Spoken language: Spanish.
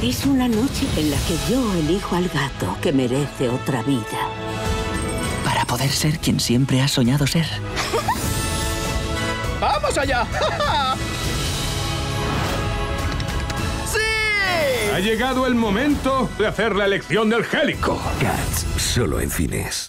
Es una noche en la que yo elijo al gato que merece otra vida. Para poder ser quien siempre has soñado ser. ¡Vamos allá! ¡Sí! Ha llegado el momento de hacer la elección del Gélico. Cats, solo en cines.